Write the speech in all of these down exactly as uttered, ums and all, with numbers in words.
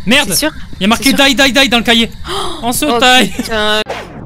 Merde. C'est sûr? Il y a marqué die, die, die dans le cahier. Oh, on se oh, taille. Putain.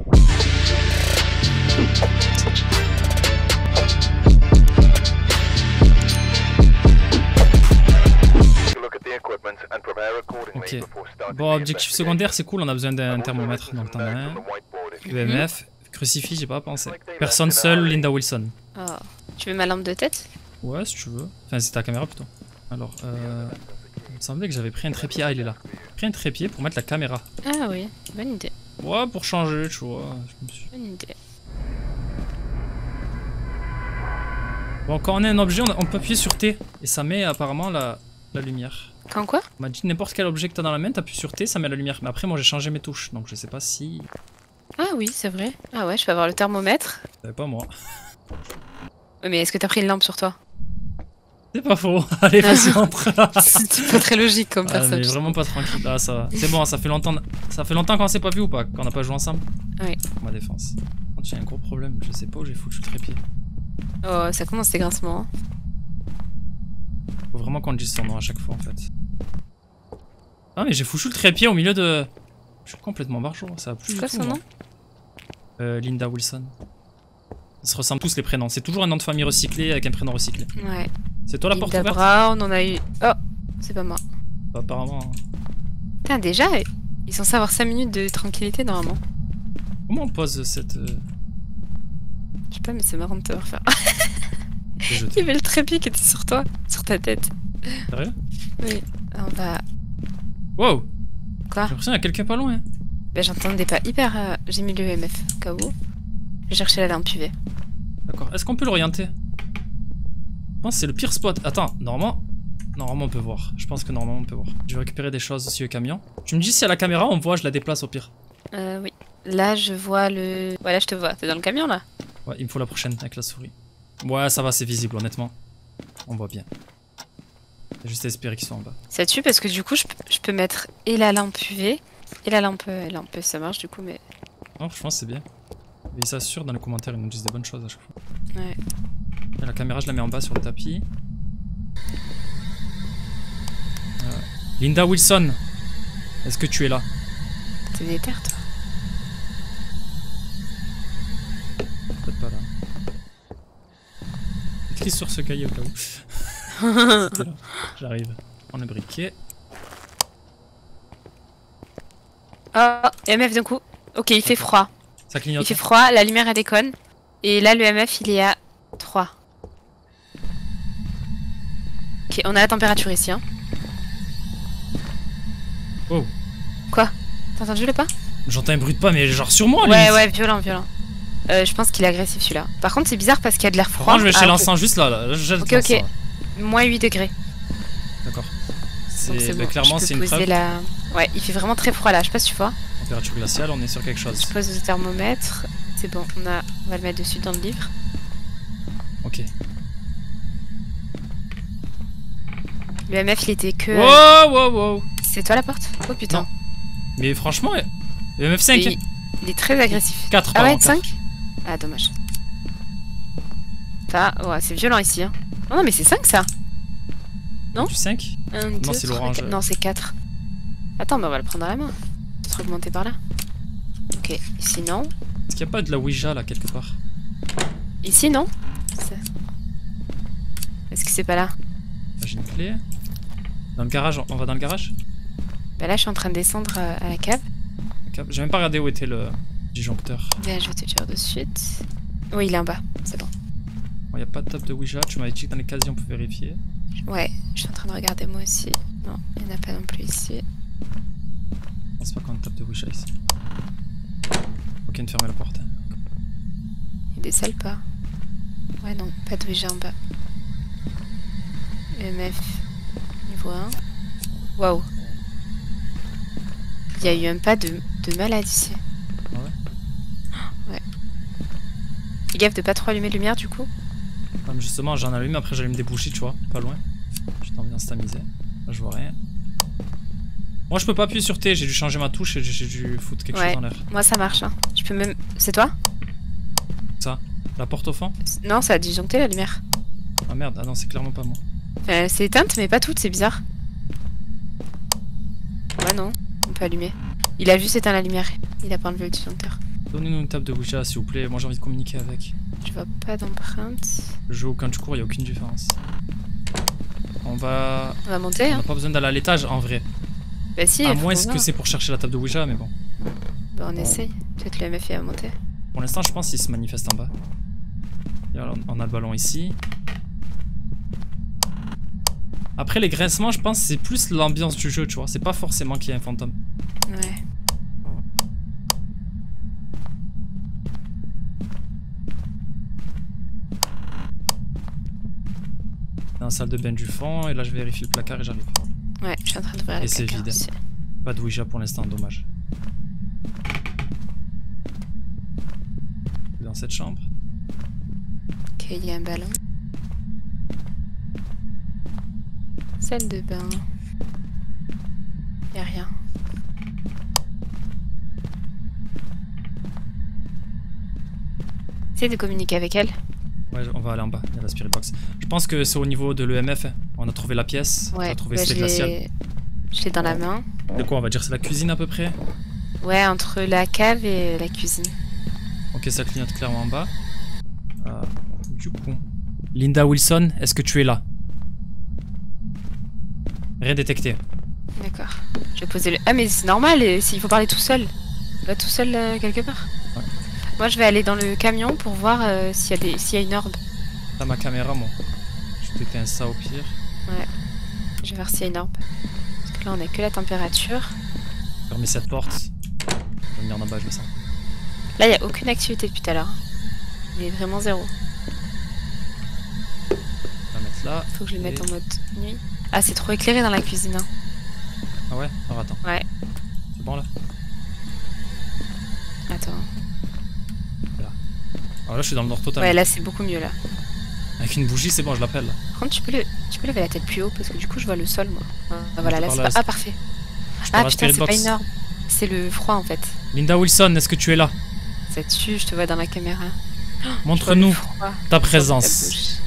Ok. Bon, objectif secondaire, c'est cool, on a besoin d'un thermomètre, donc t'en as un. E M F, crucifix, j'ai pas pensé. Personne seule, Linda Wilson. Oh. Tu veux ma lampe de tête? Ouais, si tu veux. Enfin, c'est ta caméra plutôt. Alors, euh... il me semblait que j'avais pris un trépied. Ah, il est là. J'ai pris un trépied pour mettre la caméra. Ah oui, bonne idée. Ouais, pour changer, tu vois. Je me suis... Bonne idée. Bon, quand on a un objet, on, a... on peut appuyer sur T. Et ça met apparemment la, la lumière. Quand quoi? On m'a dit n'importe quel objet que t'as dans la main, t'appuies sur T, ça met la lumière. Mais après, moi j'ai changé mes touches, donc je sais pas si... Ah oui, c'est vrai. Ah ouais, je vais avoir le thermomètre. C'est pas moi. Mais est-ce que t'as pris une lampe sur toi? C'est pas faux. Allez, vas-y, rentre là. C'est pas très logique comme Ah, personne. mais vraiment pas tranquille. Là, ça va. C'est bon, ça fait longtemps. Ça fait longtemps qu'on s'est pas vu ou pas? Qu'on n'a pas joué ensemble? Oui. Ma défense. Quand il y a un gros problème, je sais pas où j'ai foutu le trépied. Oh, ça commence tes grincements. Hein. Faut vraiment qu'on dise son nom à chaque fois en fait. Ah, mais j'ai foutu le trépied au milieu de. Je suis complètement barjot, ça va plus. C'est quoi son nom? euh, Linda Wilson. Ils se ressemblent tous les prénoms. C'est toujours un nom de famille recyclé avec un prénom recyclé. Ouais. C'est toi la porte Linda ouverte? Brown, on a eu. Oh, c'est pas moi. Bah, apparemment. Putain, déjà, ils sont censés avoir cinq minutes de tranquillité normalement. Comment on pose cette. Euh... Je sais pas, mais c'est marrant de te refaire. Il y avait le trépied qui était sur toi, sur ta tête. Sérieux? Oui. On va. Wow! Quoi? J'ai l'impression qu'il y a quelqu'un pas loin. Bah, j'entendais pas hyper. Euh... J'ai mis le E M F au cas où. J'ai cherché la lampe U V. D'accord. Est-ce qu'on peut l'orienter? Je pense que c'est le pire spot. Attends, normalement. Normalement on peut voir. Je pense que normalement on peut voir. Je vais récupérer des choses aussi au camion. Tu me dis si à la caméra on voit, je la déplace au pire. Euh, oui. Là, je vois le. Voilà, je te vois. T'es dans le camion là? Ouais, il me faut la prochaine avec la souris. Ouais, ça va, c'est visible, honnêtement. On voit bien. J'ai juste à espérer qu'ils soient en bas. Ça tue parce que du coup, je, je peux mettre et la lampe U V et la lampe L. Ça marche du coup, mais. Non, je pense que c'est bien. Et ils s'assurent dans les commentaires, ils nous disent des bonnes choses à chaque fois. Ouais. Et la caméra, je la mets en bas sur le tapis. Euh, Linda Wilson, est-ce que tu es là? T'es déter, toi? Peut-être pas là. Écris sur ce cahier au cas où. J'arrive. On est briqué. Oh, E M F d'un coup. Ok, il fait froid. Ça clignote. Il fait froid, la lumière elle déconne. Et là, le E M F il est à trois. Ok, on a la température ici. Hein. Oh. Quoi? T'as entendu le pas? J'entends un bruit de pas, mais genre sur moi, Ouais, limite. ouais, violent, violent. Euh, je pense qu'il est agressif celui-là. Par contre, c'est bizarre parce qu'il y a de l'air froid. Moi, je vais chez ah, l'encens juste là. là. Je ok, ok. Moins huit degrés. D'accord. C'est bah, bon. clairement, c'est une preuve. La... Ouais, il fait vraiment très froid là. Je sais pas si tu vois. Température glaciale, on est sur quelque chose. Je pose le thermomètre. C'est bon, on, a... on va le mettre dessus dans le livre. Ok. Le M F il était que. Wow, wow, wow. C'est toi la porte? Oh putain. Non. Mais franchement, le M F cinq. Il... il est très agressif. quatre, ah pardon, ouais, cinq? Ah, dommage. Ça, ouais, c'est violent ici. Hein. Oh non, mais c'est cinq ça? Non? Du cinq? un, Non, deux, c'est trois, l'orange. quatre. Non, c'est quatre. Attends, bah on va le prendre à la main. Peut-être augmenter par là. Ok, ici non. Est-ce qu'il n'y a pas de la Ouija là quelque part? Ici non. Est-ce que c'est pas là? J'ai une clé. Dans le garage, on va dans le garage? Bah là, je suis en train de descendre à la cave. J'ai même pas regardé où était le disjoncteur. Bien, je vais te dire de suite. Oui, il est en bas, c'est bon. Bon, y a pas de table de Ouija, tu m'avais dit que dans les casiers on peut vérifier. Ouais, je suis en train de regarder moi aussi. Non, il n'y en a pas non plus ici. Je pense pas qu'on a une table de Ouija ici. Ok, de fermer la porte. Il y a des salles pas? Ouais, non, pas de Ouija en bas. E M F, niveau un. Waouh. Il y a eu un pas de, de malade ici. Ah ouais? Ouais. Fais gaffe de pas trop allumer de lumière du coup. Ah, mais justement, j'en allume, après j'allume des bougies, tu vois, pas loin. Je t'ambiance tamisé. Là, je vois rien. Moi, je peux pas appuyer sur T, j'ai dû changer ma touche et j'ai dû foutre quelque ouais. chose en l'air. Moi, ça marche. Hein. Je peux même. C'est toi? Ça? La porte au fond? Non, ça a disjoncté la lumière. Ah merde, ah non, c'est clairement pas moi. Euh, c'est éteinte, mais pas toute, c'est bizarre. Ouais, non, on peut allumer. Il a juste éteint la lumière. Il a pas enlevé le disjoncteur. Donnez-nous une table de Ouija s'il vous plaît, moi j'ai envie de communiquer avec. Je vois pas d'empreinte. Le jeu aucun tu cours, il n'y a aucune différence. On va... On va monter, On hein. n'a pas besoin d'aller à l'étage en vrai. Bah si, À il faut moins qu'on que va. c'est pour chercher la table de Ouija, mais bon. Bah on essaye. Peut-être le M F I va monter. Pour l'instant, je pense qu'il se manifeste en bas. Et alors, on a le ballon ici. Après, les grincements, je pense c'est plus l'ambiance du jeu, tu vois. C'est pas forcément qu'il y a un fantôme. Ouais. Dans la salle de bain du fond, et là je vérifie le placard et j'arrive. Ouais, je suis en train d'ouvrir Et le c'est placard vide. aussi. Pas de Ouija pour l'instant, dommage. Dans cette chambre. Ok, il y a un ballon. Salle de bain. Y a rien. Essaye de communiquer avec elle. Ouais, on va aller en bas, il y a la spirit box. Je pense que c'est au niveau de l'E M F. On a trouvé la pièce, on Ouais, a trouvé bah, c'était je glacial. l'ai je l'ai dans la main. De quoi on va dire c'est la cuisine à peu près? Ouais, entre la cave et la cuisine. Ok, ça clignote clairement en bas. Euh, du coup... Linda Wilson, est-ce que tu es là? Rien détecté. D'accord. Je vais poser le... Ah mais c'est normal, et s'il faut parler tout seul. Va tout seul euh, quelque part. Ouais. Moi je vais aller dans le camion pour voir euh, s'il y a des... s'il y a une orbe. T'as ma caméra moi. Je t'éteins ça au pire. Ouais. Je vais voir s'il y a une orbe. Parce que là on a que la température. Fermez cette porte. Je vais venir en bas, je le sens. Là il n'y a aucune activité depuis tout à l'heure. Il est vraiment zéro. On va mettre là. Faut que je le mette Et- en mode nuit. Ah c'est trop éclairé dans la cuisine. Hein. Ah ouais? Alors attends. Ouais. C'est bon là? Attends. Alors là je suis dans le nord total. Ouais là c'est beaucoup mieux là. Avec une bougie c'est bon, je l'appelle là. Par contre tu peux, le... tu peux lever la tête plus haut parce que du coup je vois le sol moi. Ah, voilà je là parle c'est à pas... la- Ah parfait. Je Ah parle à putain Spirit c'est pas Box. une orbe. C'est le froid en fait. Linda Wilson, est-ce que tu es là? Ça tue, je te vois dans la caméra. Montre-nous ta présence. présence.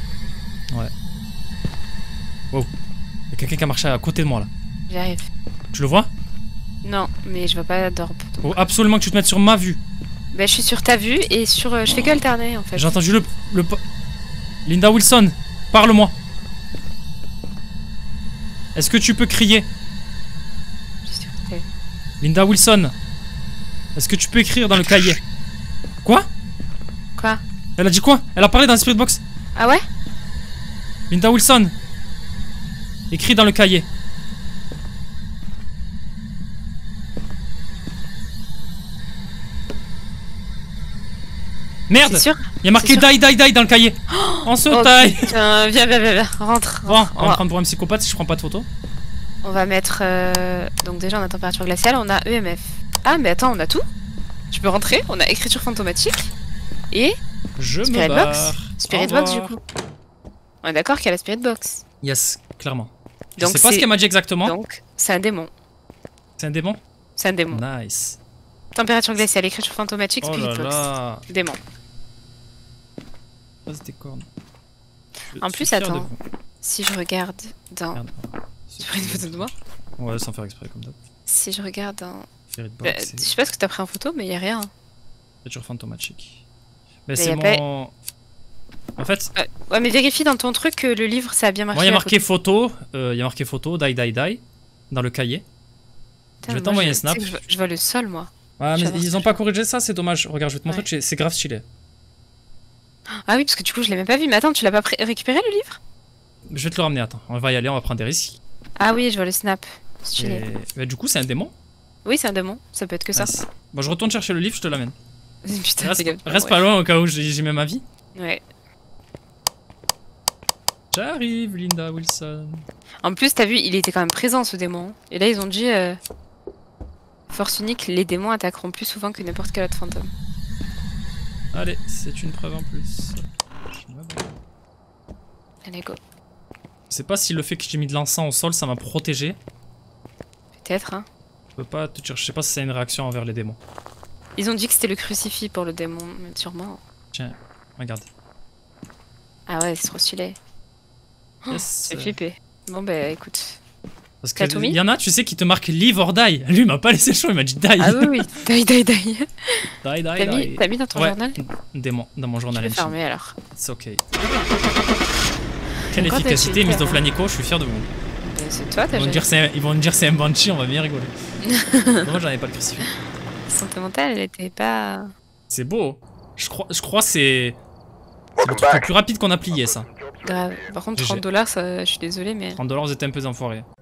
Il y a quelqu'un qui a marché à côté de moi là. J'arrive. Tu le vois? Non, mais je vois pas d'orbe. donc. Faut absolument que tu te mettes sur ma vue. Bah, je suis sur ta vue et sur. euh, je fais que alterner en fait. J'ai entendu le, le... po- Linda Wilson, parle-moi. Est-ce que tu peux crier? Je suis sur ta vue. Linda Wilson, est-ce que tu peux écrire dans le cahier? Quoi? Quoi? Elle a dit quoi? Elle a parlé dans le spirit box. Ah ouais? Linda Wilson, écris dans le cahier. Merde! C'est sûr? Il y a marqué C'est sûr die die die dans le cahier. On se Oh, taille. putain, viens, viens, viens, viens, rentre. Bon, rentre. on va me prendre pour un psychopathe si je prends pas de photo. On va mettre. euh, Donc, déjà, on a température glaciale, on a E M F. Ah, mais attends, on a tout? Tu peux rentrer, on a écriture fantomatique et Je Spirit me box. barre. Spirit Au box du revoir. coup. On est d'accord qu'il y a la Spirit box. Yes, clairement. Je Donc sais pas ce c'est- qu'elle m'a dit exactement. Donc, c'est un démon. C'est un démon? C'est un démon. Nice. Température glaciale, écriture fantomatique, Oh Spirit là box. là. Démon. Passe tes cornes. Je En suis plus, fier de attends. vous. Si je regarde dans. Merde. Tu prends une photo de moi? Ouais, sans faire exprès comme d'hab. Si je regarde dans. Spirit Bah, box, je c'est sais pas ce que t'as pris en photo, mais y a rien. écriture fantomatique. Mais Bah, c'est y a pas- mon... En fait, Euh, ouais, mais vérifie dans ton truc que le livre ça a bien marché. moi il y a à marqué côté. photo, euh, il y a marqué photo, die die die, dans le cahier. Putain, je vais moi, t'envoyer un tu sais snap. que Je vois, je vois le sol, moi. Ah Je mais vais voir ils ce ont que pas je- corrigé ça, c'est dommage. Regarde, je vais te montrer, Ouais. tu- c'est grave stylé. Ah oui, parce que du coup, je l'ai même pas vu. Mais attends, tu l'as pas pré- récupéré le livre? Je vais te le ramener, attends. On va y aller, on va prendre des risques. Ah oui, je vois le snap. Stylé. Et... bah, du coup, c'est un démon. Oui, c'est un démon. Ça peut être que ça. Nice. Bon, je retourne chercher le livre, je te l'amène. Putain, Reste, c'est grave. reste Ouais. pas loin au cas où j'ai j'ai même ma vie. Ouais. J'arrive, Linda Wilson. En plus, t'as vu, il était quand même présent ce démon. Et là, ils ont dit euh, force unique, les démons attaqueront plus souvent que n'importe quel autre fantôme. Allez, c'est une preuve en plus. Je me barre. Allez, go. Je sais pas si le fait que j'ai mis de l'encens au sol, ça m'a protégé. Peut-être, hein. Je peux pas te dire, je sais pas si c'est une réaction envers les démons. Ils ont dit que c'était le crucifix pour le démon, mais sûrement. Tiens, regarde. Ah ouais, c'est trop stylé. Yes. C'est flippé. Bon, bah écoute. Parce T'as tout que mis il y en a, tu sais, qui te marquent live or die. Lui, il m'a pas laissé le choix, il m'a dit die. Ah oui, oui, die, die, die. Die, die, T'as mis, die. t'as mis dans ton Ouais, journal? Des mon- dans mon Je journal vais intime. fermer alors. C'est ok. Quelle Quand efficacité, t'as Miss fait, Doflanico, je suis fier de vous. Mais c'est toi, t'as Ils vont, me dire c'est- ils vont me dire c'est un Banshee, on va bien rigoler. Moi, j'en ai pas le crucifix. santé mentale, elle était pas. C'est beau. Je crois, je crois c'est. C'est le truc le plus rapide qu'on a plié, ça. Grave. Par contre, G G. trente dollars, ça, je suis désolée, mais. trente dollars, vous êtes un peu enfoirés.